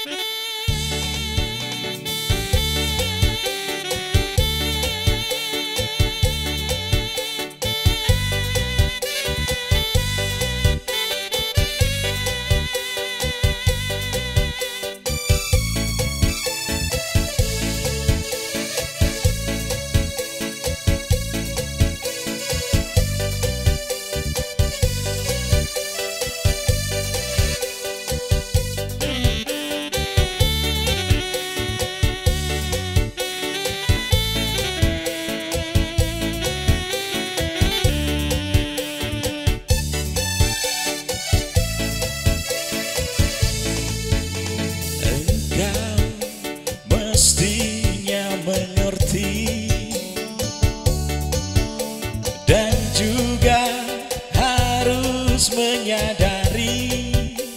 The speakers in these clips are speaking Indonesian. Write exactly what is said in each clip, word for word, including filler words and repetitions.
dan juga harus menyadari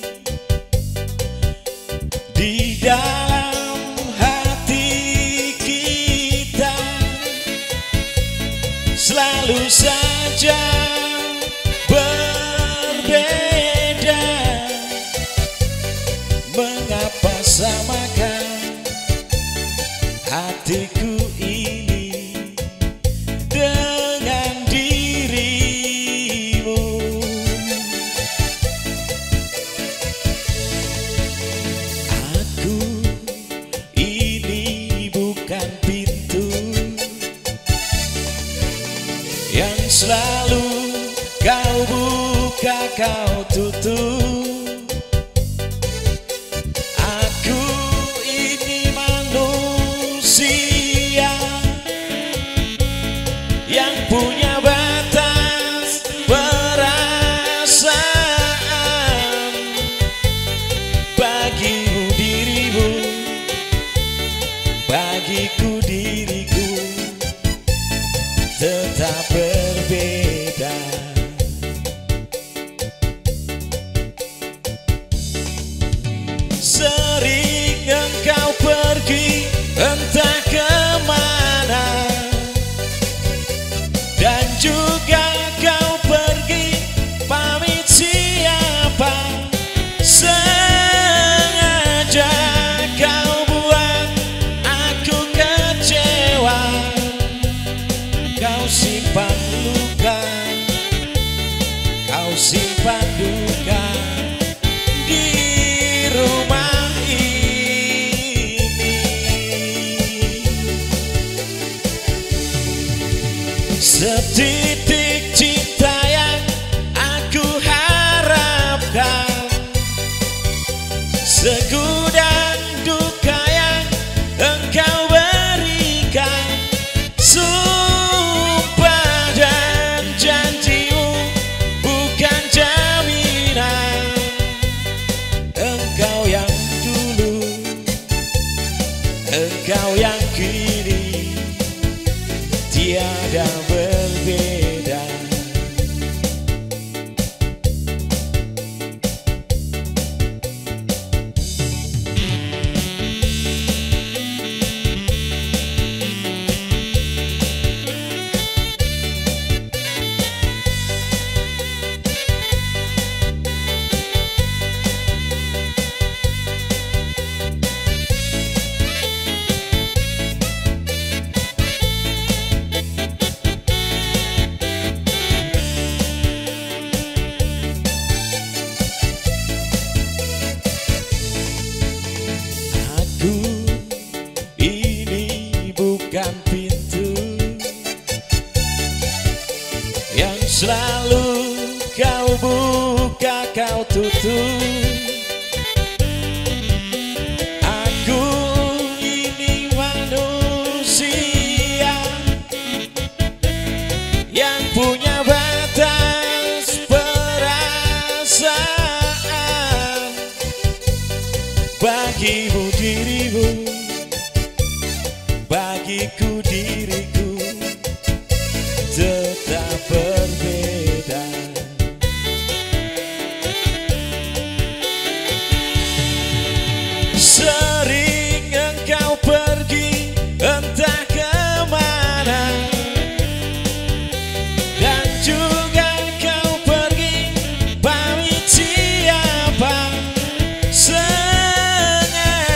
di dalam hati kita selalu saja berbeda. Mengapa samakan hatiku ini dengan dirimu? Aku ini bukan pintu yang selalu kau buka kau tutup. Yang punya batas perasaan, bagimu dirimu, bagiku diriku tetap berbeda. Sering engkau pergi entah kemana, dan juga kau pergi pamit siapa. Sengaja kau buat aku kecewa. Kau simpan luka, kau simpan duka di rumah ini. Setitik cinta yang aku harapkan, segudang duka yang engkau berikan. Sumpah dan janjimu bukan jaminan. Engkau yang dulu, engkau yang kini tiada berbeda. Aku ini bukan pintu yang selalu kau buka kau tutup. Aku ini manusia yang punya batas perasaan, bagimu dirimu, bagiku diriku tetap berbeda. Sering engkau pergi entah kemana, dan juga kau pergi pamit siapa. Sengaja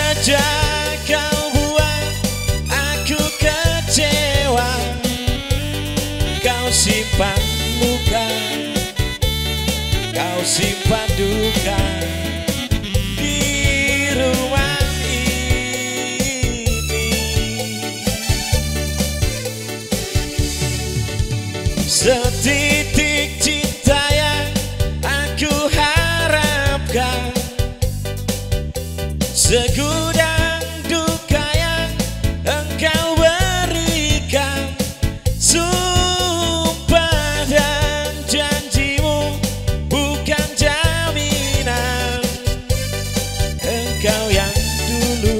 simpan duka di rumah ini. Setitik cinta yang aku harapkan, segudang duka yang engkau berikan. Sumpah dan janjimu bukan jaminan. Engkau yang dulu,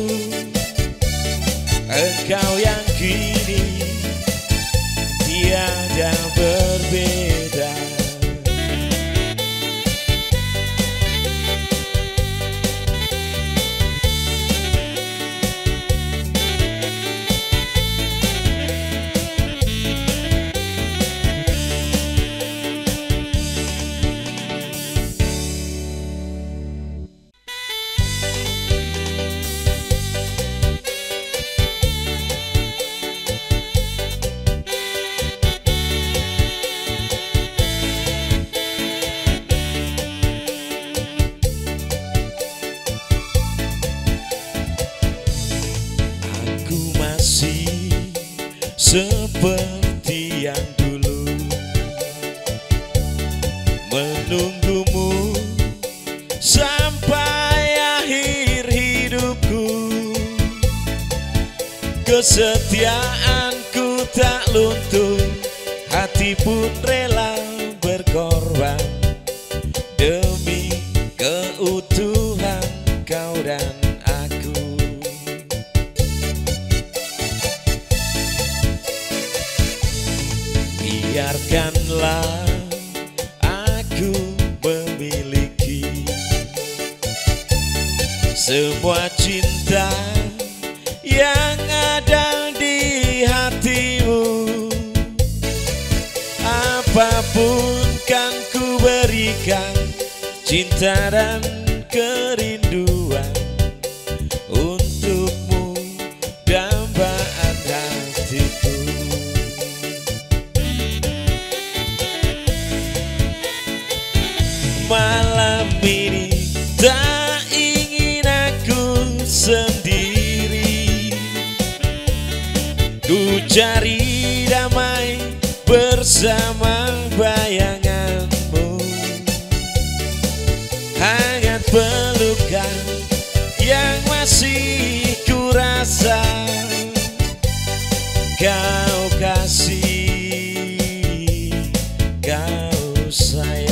engkau yang kini, tiada berbeda. Seperti yang dulu menunggumu sampai akhir hidupku. Kesetiaanku tak luntur, hati pun rela berkorban demi keutuhan kau dan aku. Biarkanlah aku memiliki semua cinta yang ada di hatimu. Apapun kan ku berikan, cinta dan kerinduan untukmu, dambaan hatiku. Malam ini tak ingin aku sendiri, ku cari damai bersama bayanganmu. Hangat pelukan yang masih ku rasa, kau kasih, kau sayang.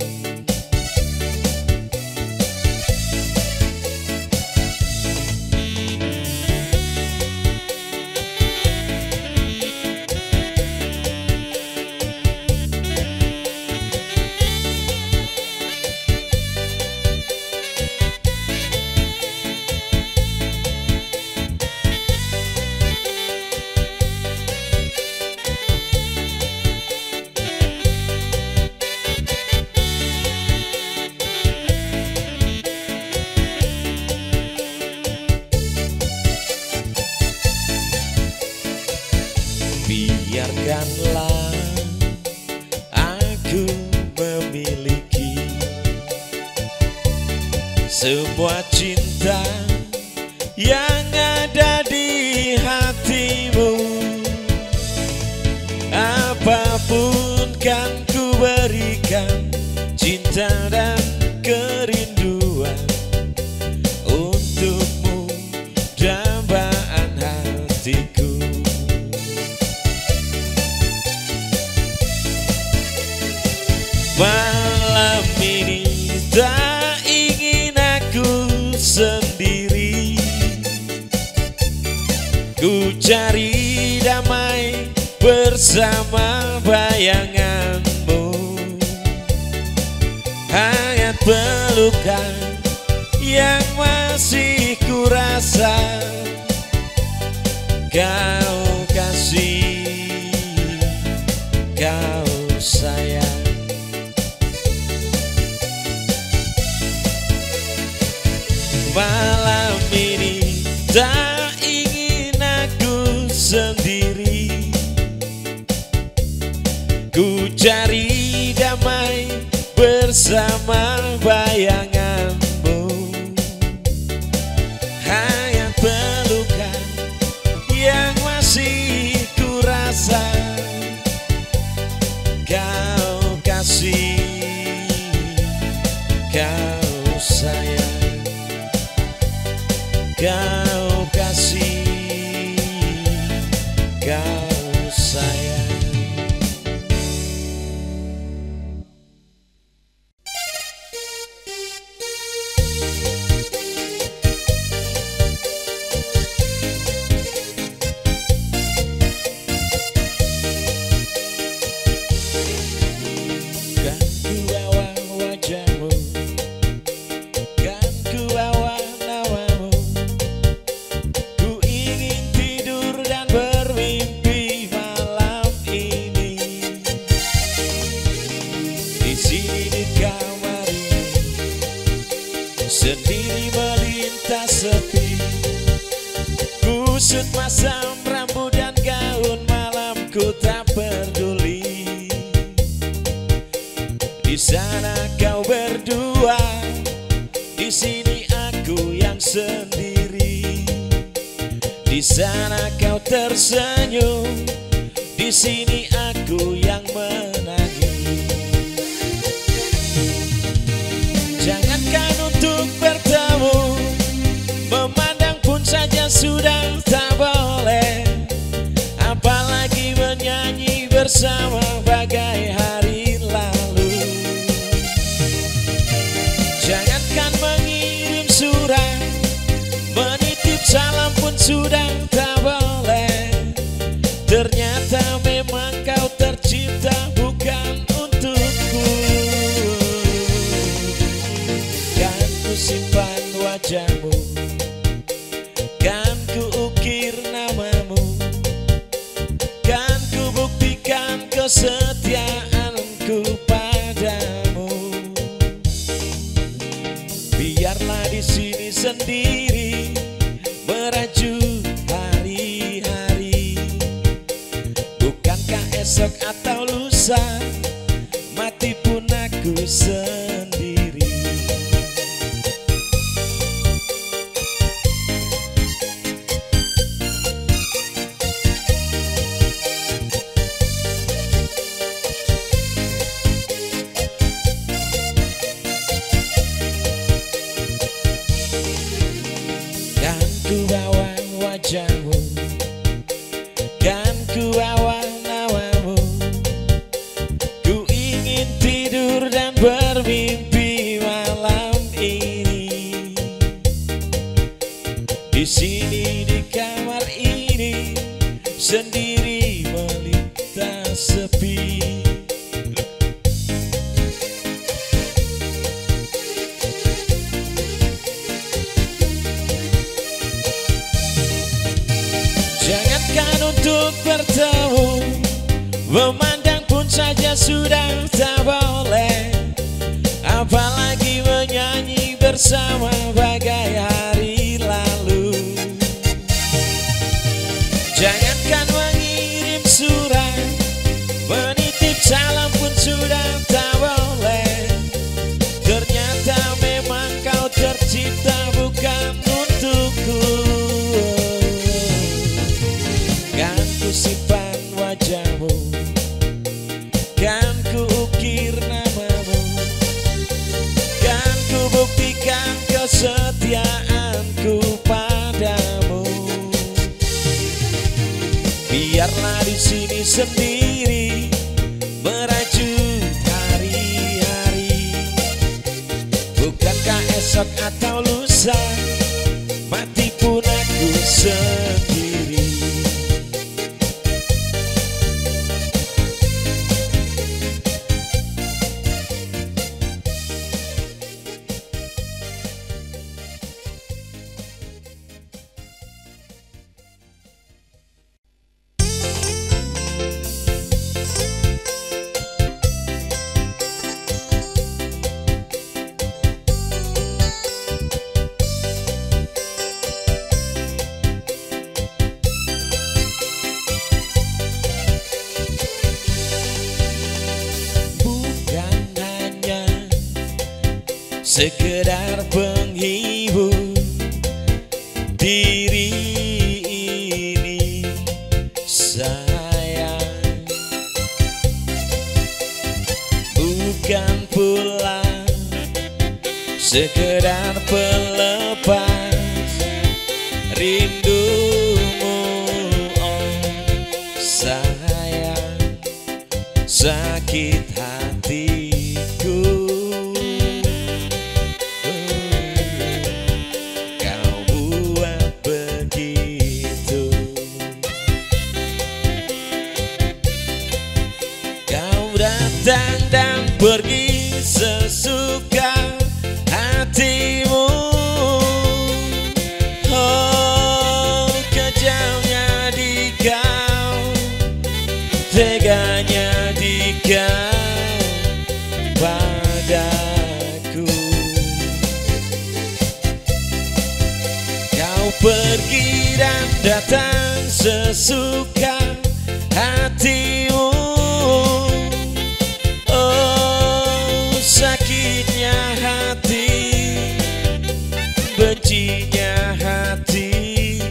Biarkanlah aku memiliki semua cinta yang ada di hatimu. Apapun kan ku berikan, cinta dan kerinduan untukmu, dambaan hatiku. Malam ini tak ingin aku sendiri, ku cari damai bersama bayanganmu. Hangat pelukan yang masih ku rasa, kau kasih, kau sayang. Malam ini tak ingin aku sendiri, ku cari damai bersama bersama bayanganmu. Hanya pelukan yang masih kurasa kau kasih, kau sayang, kau kasih, kau sayang. Sendiri melintas sepi, kusut masam rambut dan gaun malamku tak peduli. Di sana kau berdua, di sini aku yang sendiri. Di sana kau tersenyum, di sini aku yang menangis. Jangankan untuk bertemu, memandang pun saja sudah tak boleh, apalagi menyanyi bersama bagai hari lalu. Jangankan mengirim surat, menitip salam pun sudah tak boleh. Ternyata memang kau tercipta bukan untukku. Kan ku simpan wajahmu, kan ku ukir namamu, kan ku buktikan kesetiaanku padamu. Biarlah di sini sendiri merajut hari-hari. Bukankah esok atau lusa mati pun aku sendiri. Kan ku bawa wajahmu, kan ku bawa namamu. Ku ingin tidur dan bermimpi malam ini. Di sini di kamar ini sendiri melintas sepi. Jangankan untuk bertemu, memandang pun saja sudah tak boleh, apalagi menyanyi bersama bagai hari lalu. Jangankan mengirim surat, menitip salam pun sudah tak boleh. Ternyata memang kau tercipta bukan untukku. Kan ku simpan wajahmu, kan ku ukir namamu, kan ku buktikan kesetiaanku padamu. Biarlah di sini sendiri merajut hari-hari. Bukankah esok atau lusa mati pun aku sendiri. sekedar penghibur diri ini sayang, bukan pula sekedar pelepas rindumu, oh sayang, sakit hatiku. Kau buat begitu, kau datang dan pergi sesuka hatimu. Oh, kejamnya di kau, teganya di kau padaku. Kau pergi dan datang sesuka hatimu. Oh, sakitnya hati, bencinya hati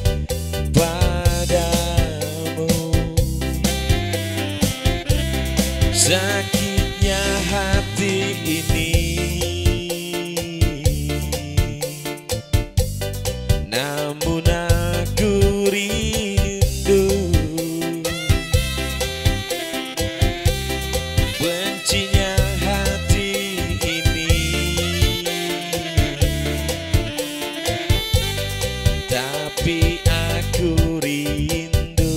padamu. Sakitnya hati ini, namun aku rindu. Bencinya hati ini, tapi aku rindu.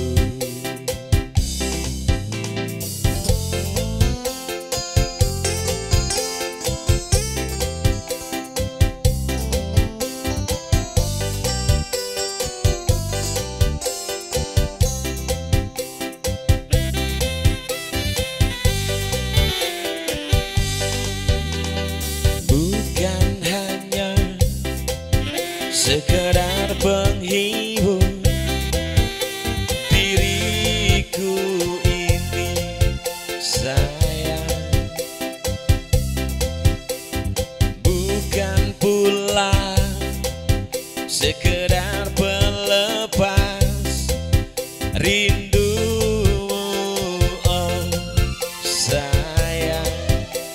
Bukan hanya sekedar penghibur diriku ini sayang, bukan pula sekedar pelepas rindumu, oh sayang,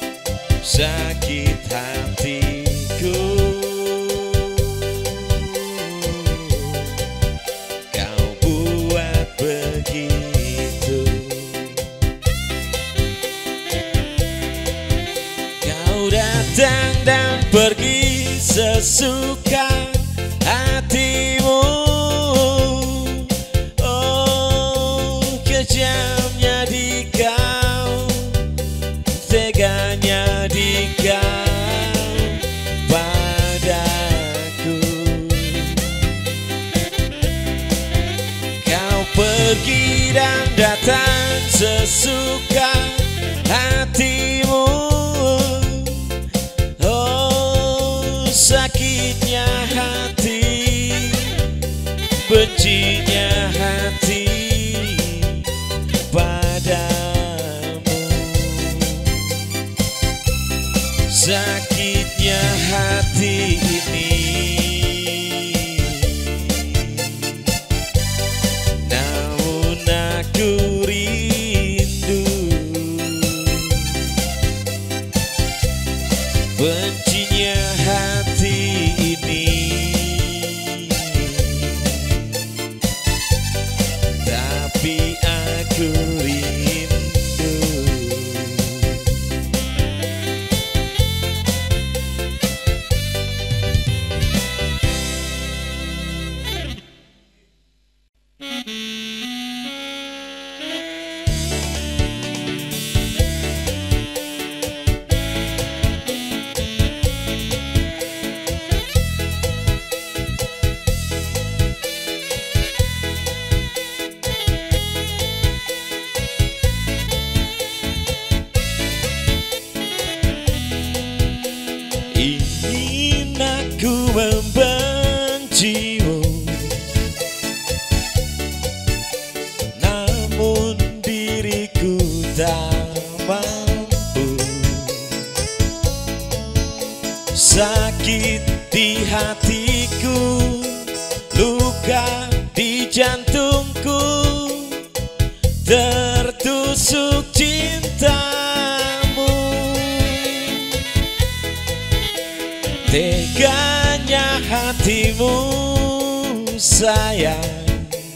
sakit hatiku. Kau buat begitu, kau datang dan pergi sesuka hatimu. Oh, kejamnya di kau, teganya di kau padaku. Kau pergi dan datang sesuka hatimu. Oh, sakitnya hati, bencinya hati padamu. Sakitnya hati ini, namun aku rindu. Bencinya hati ini, tapi aku rindu. Ingin aku membencimu, namun diriku tak mampu. sakit di hatiku, luka di jantungku, tertusuk cintamu. Teganya hatimu sayang,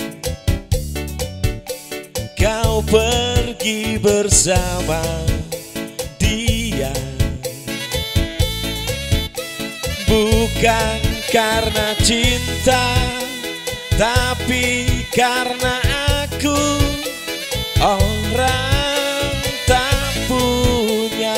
kau pergi bersama dia. Bukan karena cinta, tapi karena aku orang tak punya.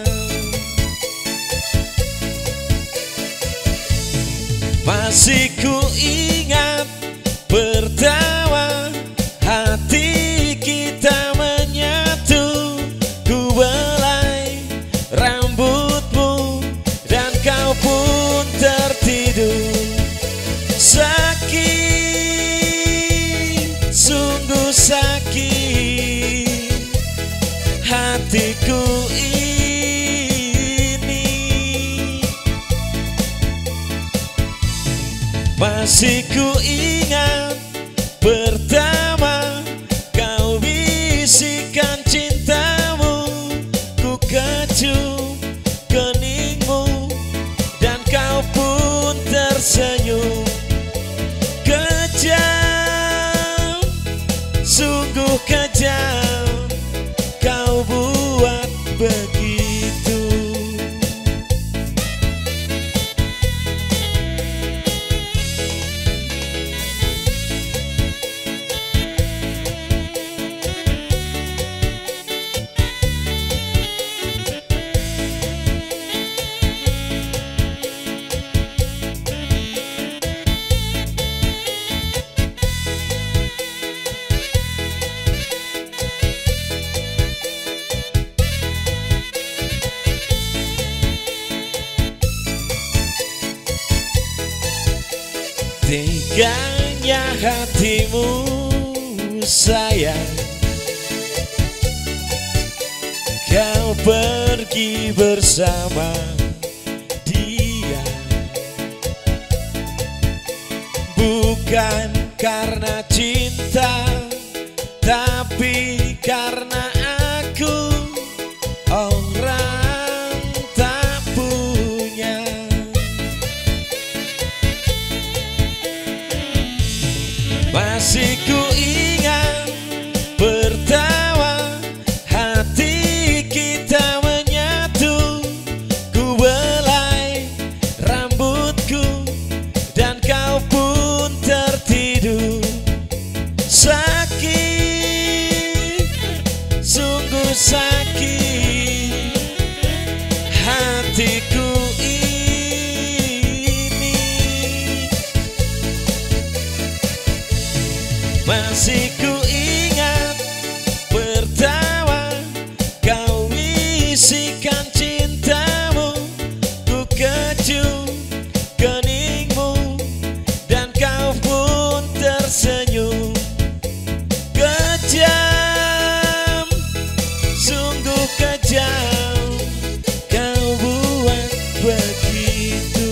Masih ku ingat pertama hati kita menyatu, ku belai rambutmu dan kau pun tertidur. Sakit, sungguh sakit hatiku ini. Masih ku ingat pertama kau bisikan cintamu, ku kecup keningmu dan kau pun tersenyum. Kejam, sungguh kejam, kau buat begitu. Teganya hatimu sayang, kau pergi bersama dia. Bukan karena cinta, tapi karena aku orang tak punya. Masih ku ingat pertama hati kita menyatu, ku belai rambutku dan kau pun tertidur. Sakit, sungguh sakit hatiku ini. Masih ku ingat pertama kau bisikan cintamu, ku kecup keningmu dan kau pun tersenyum. Kejam, sungguh kejam, kau buat begitu.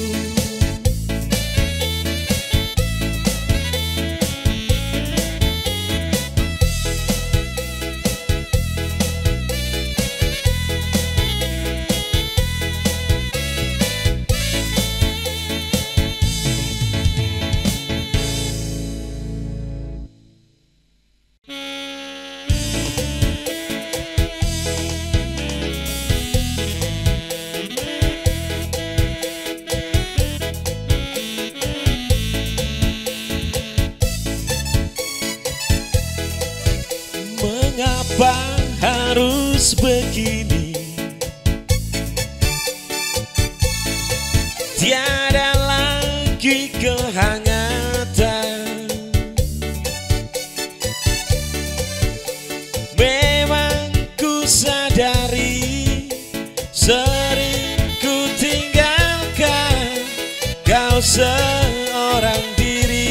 Mengapa harus begini? Tiada lagi kehangatan. Memang ku sadari sering ku tinggalkan kau seorang diri.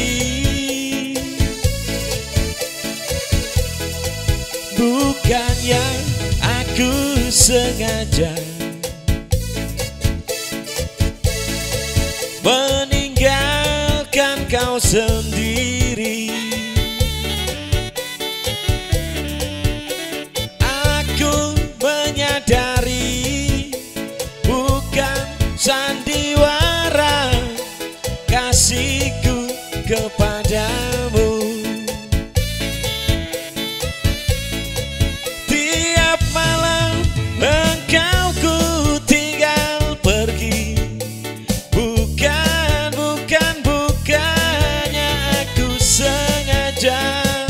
Bukannya aku sengaja sendiri. Aku menyadari bukan sandiwara kasihku kepadamu. Tiap malam engkau ku tinggal pergi. Bukan, bukan, bukannya aku sengaja.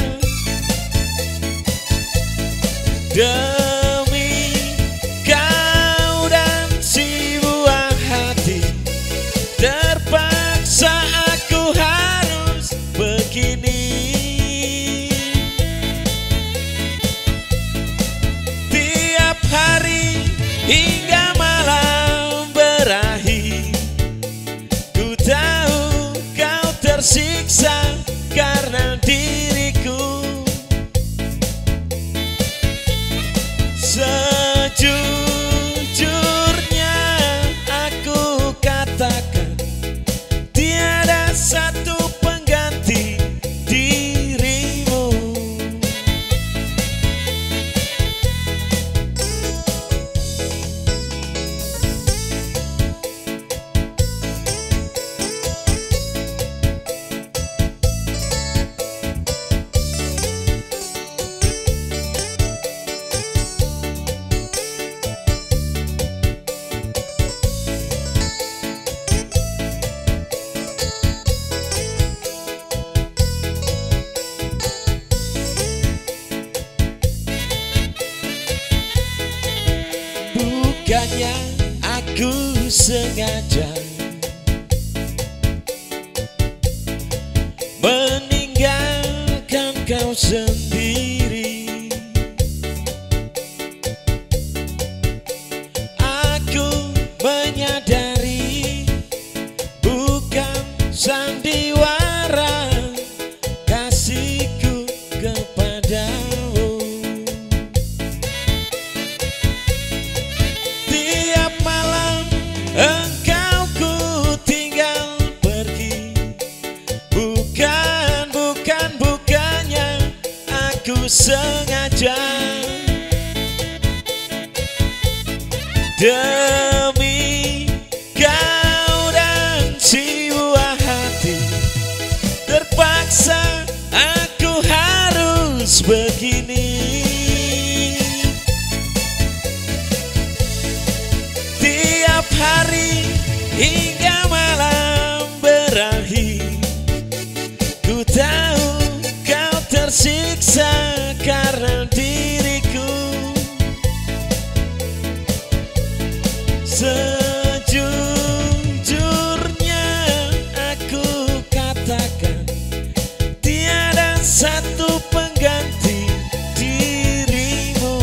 Demi kau dan si buah hati, terpaksa aku harus begini. Tiap hari hingga malam berakhir, ku tahu kau tersiksa karena diriku. Sejujurnya aku katakan, tiada satu pengganti dirimu. Bukannya aku sengaja meninggalkan kau sendiri. Aku menyadari bukan sandiwara kasihku kepadamu. Tiap malam engkau ku tinggal pergi. Bukan, bukan, bukannya aku sengaja. Demi kau dan si buah hati, terpaksa aku harus begini. Tiap hari hingga malam berakhir, ku tahu kau tersiksa karena diriku. Sejujurnya aku katakan, tiada satu pengganti dirimu.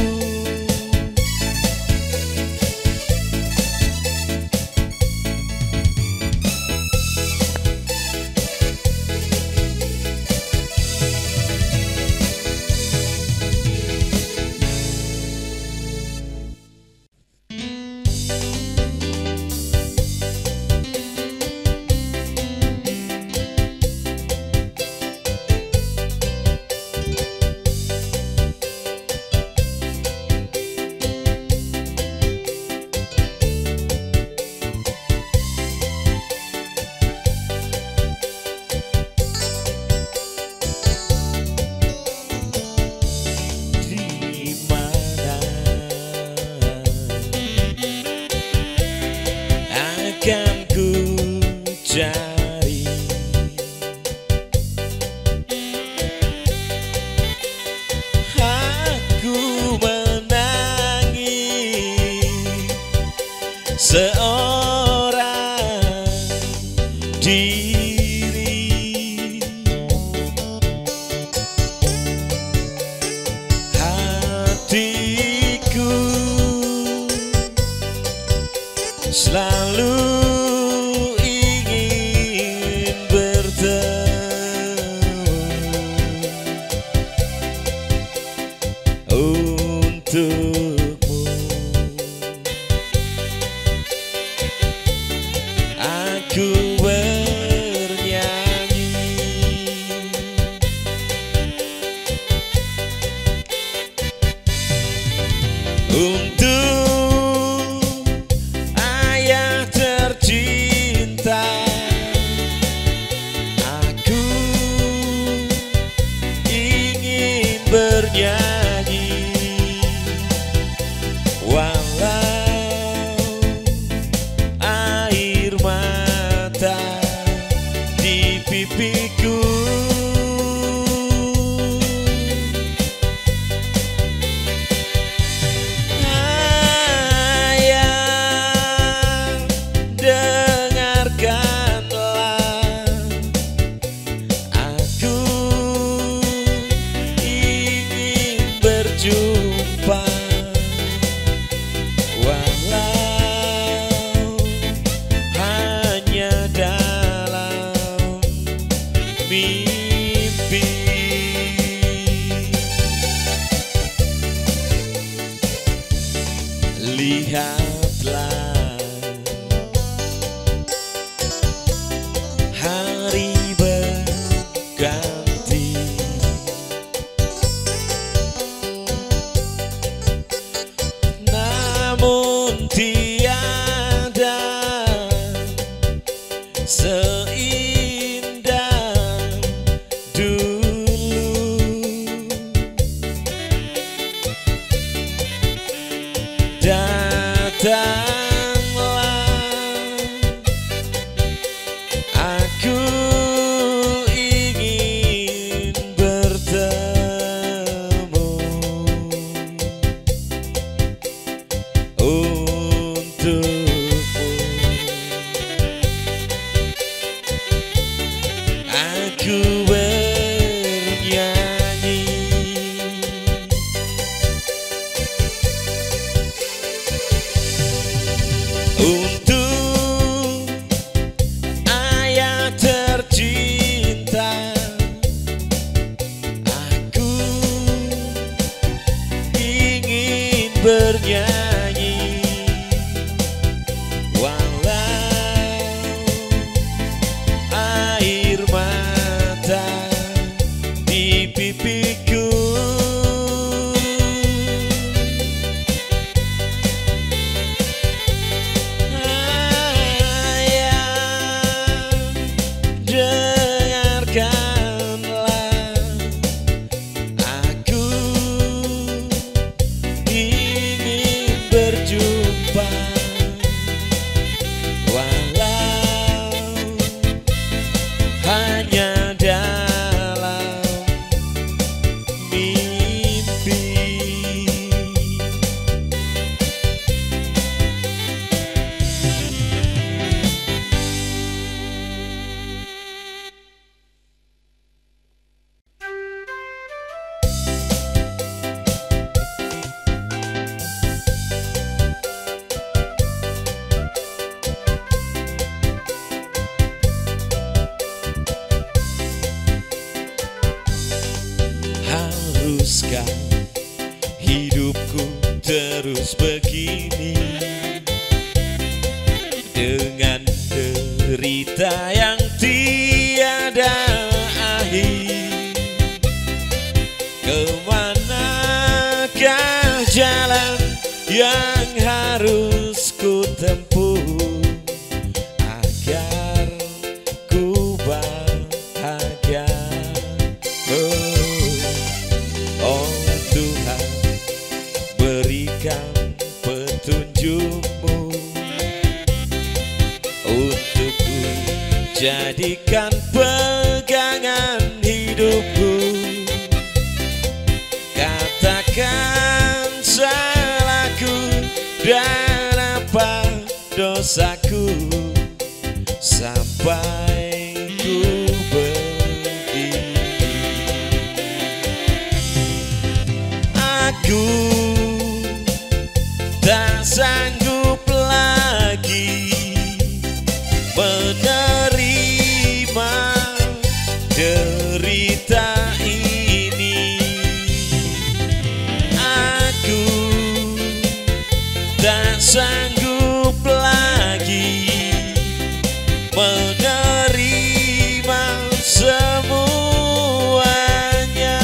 Akan ku cari aku menangis seorang diri. Hatiku selalu ingin bertemu untukmu. Aku mimpi. Lihatlah hari berganti, namun tiada seindah dulu. Datanglah, aku ingin bertemu untukmu. Aku bernyanyi untuk ayah tercinta. Aku ingin bernyanyi walau air mata di pipiku. Dengarkanlah, aku ingin berjumpa walau hanya dalam mimpi. Haruskah hidupku terus begini dengan derita yang tiada akhir? Kemanakah jalan yang harus ku tempuh agar ku bahagia? Oh Tuhan, berikan petunjukmu untukku, jadikan pegangan hidupku. Katakan salahku dan apa dosaku sampai ku begini. Aku tak sanggup lagi menerima derita ini. Aku tak sanggup lagi menerima semuanya.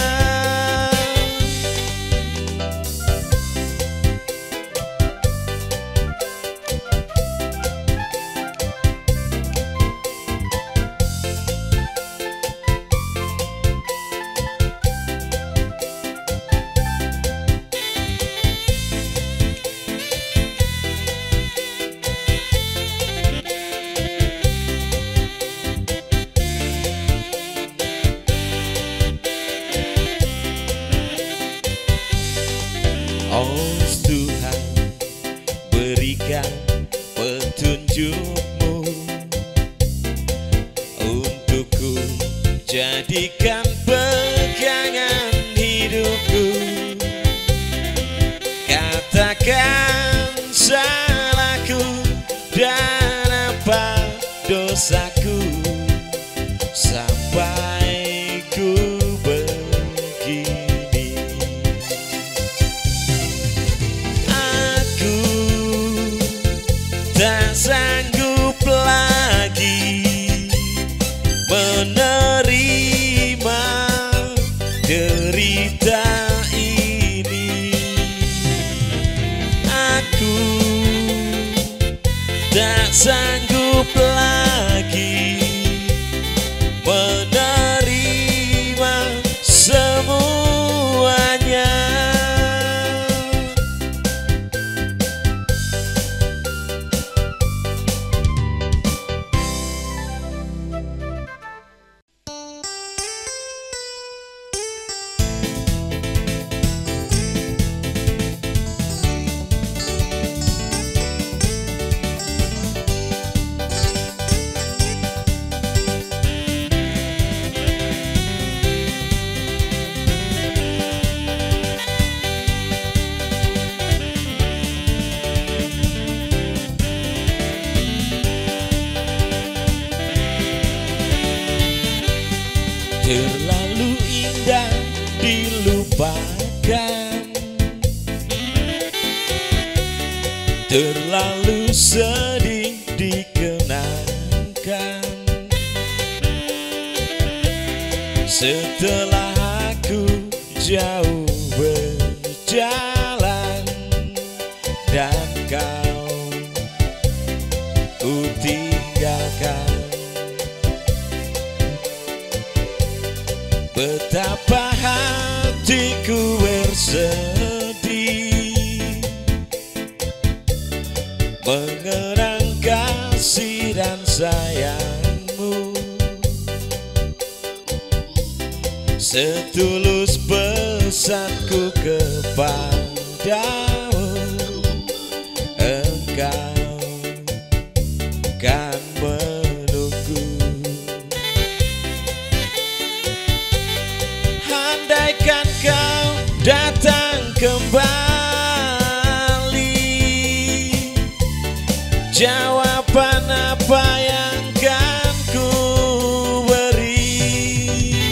Oh Tuhan, berikan petunjukmu untukku, jadikan pegangan hidupku. Katakan salahku dan apa dosaku sampai sanggup lagi menerima semuanya. Terlalu indah dilupakan, terlalu sedih dikenangkan. Setelah aku jauh berjalan dan kau ku tinggalkan, betapa hatiku bersedih mengenang kasih dan sayangmu. Setulus pesanku kepadamu, engkau kan menunggu. Andaikan kau datang kembali, jawaban apa yang kan ku beri?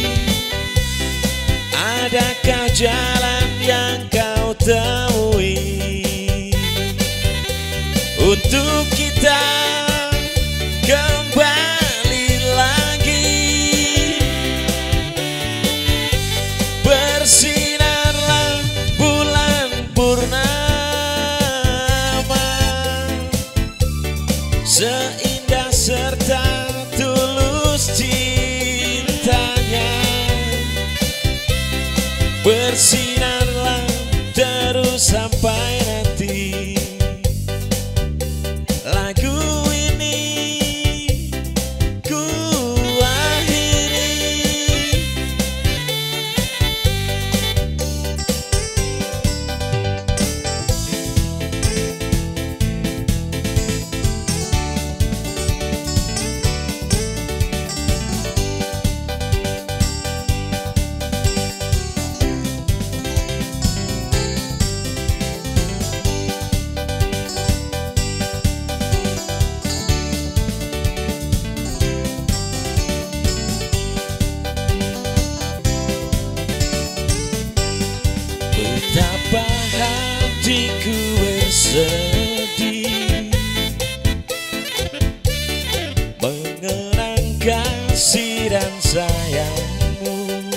Adakah jalan yang kau temui untuk kita kembali lagi? Bersinarlah bulan purnama, seindah serta tulus cintanya. Bersinarlah terus sampai nanti lagu ini ku akhiri. Betapa hatiku bersedih mengenang kasih dan sayangmu.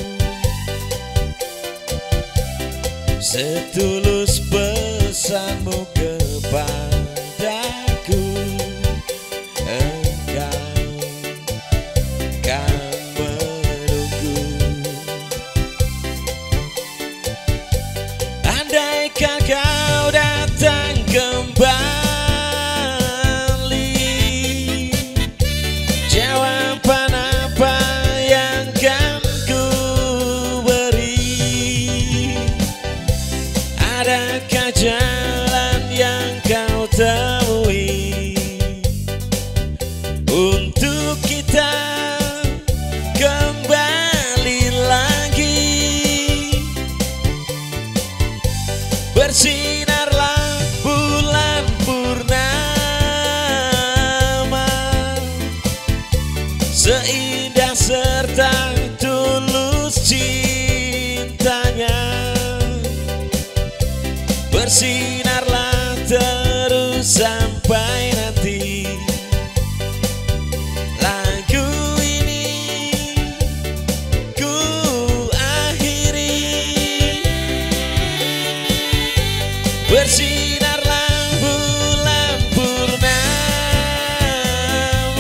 Setulus pesanmu kepadaku, engkau kan menunggu. Andaikan kau datang kembali, jawaban apa yang kan ku beri? Adakah jalan yang kau temui untuk kita kembali lagi? Bersinarlah bulan purnama, seindah serta tulus cintanya. Bersinarlah terus sampai nanti lagu ini ku akhiri. Bersinarlah bulan purnama,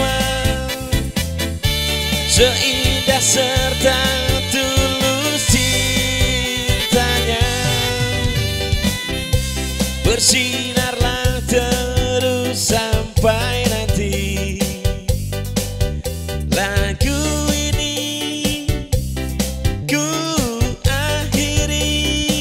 seindah serta tulus cintanya. Bersinarlah terus sampai nanti lagu ini ku akhiri.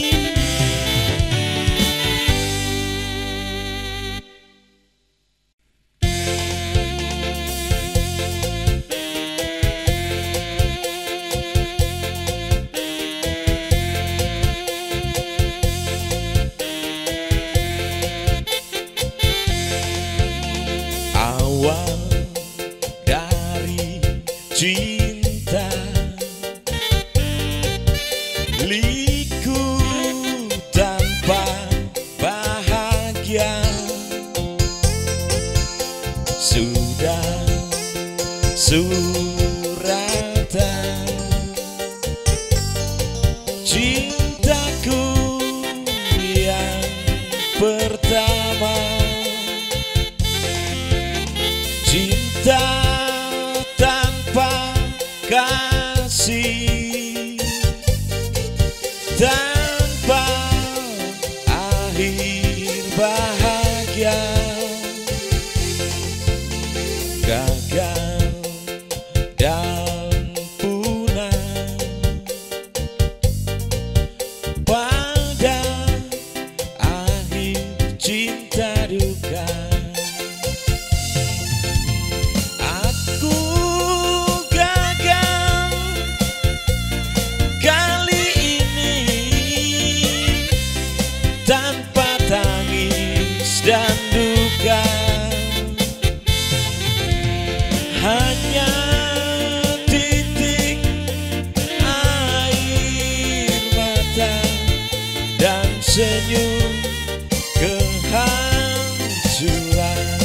Awal dari cinta, liku tanpa bahagia, sudah suratan cintaku yang pertama. Cinta tanpa kasih, tanpa akhir bahagia, gagal dan punah pada akhir cinta duka. Tanpa tangis dan duka, hanya titik air mata dan senyum kehancuran.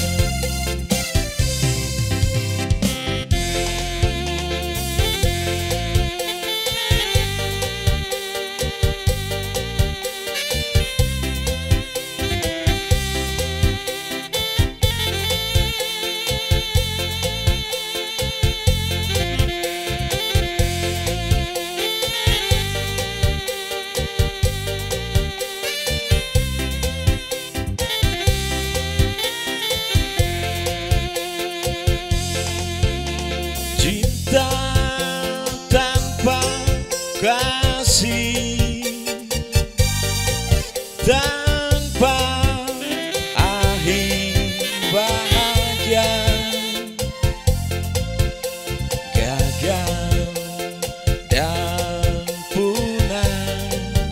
Cinta tanpa kasih, tanpa akhir bahagia, gagal dan punah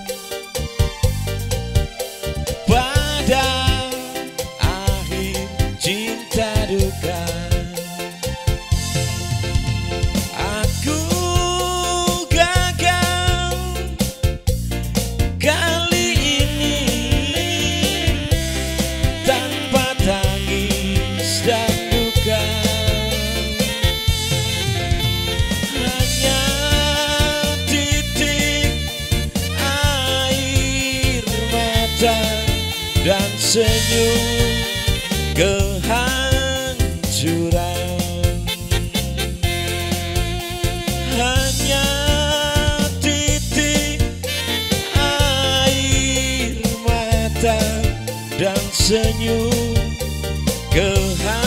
pada akhir cinta duka. Kali ini tanpa tangis dan duka, hanya titik air mata dan senyum kehancuran. Hanya dan senyum kehancuran.